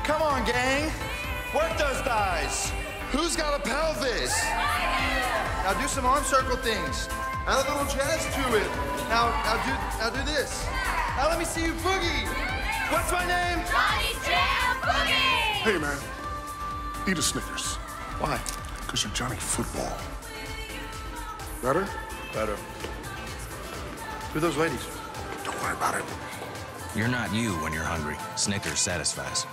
Come on, gang. Work those thighs. Who's got a pelvis? Now do some arm circle things. Add a little jazz to it. Now do this. Now let me see you boogie. What's my name? Johnny JamBoogie! Hey, man. Eat a Snickers. Why? Because you're Johnny Football. Better? Better. Who are those ladies? Don't worry about it. You're not you when you're hungry. Snickers satisfies.